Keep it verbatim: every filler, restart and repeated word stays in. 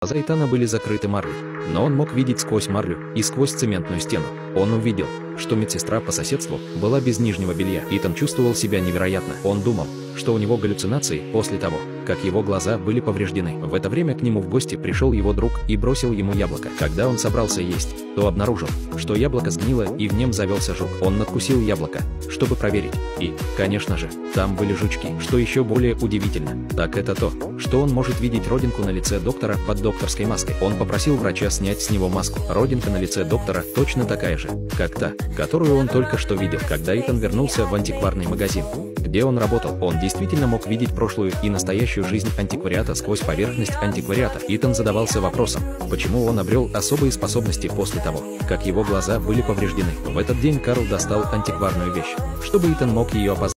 Глаза Итана были закрыты марлей, но он мог видеть сквозь марлю и сквозь цементную стену. Он увидел, что медсестра по соседству была без нижнего белья. Итан чувствовал себя невероятно. Он думал, что у него галлюцинации после того, как его глаза были повреждены. В это время к нему в гости пришел его друг и бросил ему яблоко. Когда он собрался есть, то обнаружил, что яблоко сгнило и в нем завелся жук. Он надкусил яблоко, чтобы проверить. И, конечно же, там были жучки. Что еще более удивительно, так это то, что он может видеть родинку на лице доктора под докторской маской. Он попросил врача снять с него маску. Родинка на лице доктора точно такая же, как та, которую он только что видел. Когда Итан вернулся в антикварный магазин, где он работал, он действительно мог видеть прошлую и настоящую жизнь антиквариата сквозь поверхность антиквариата. Итан задавался вопросом, почему он обрел особые способности после того, как его глаза были повреждены. В этот день Карл достал антикварную вещь, чтобы Итан мог ее опознать.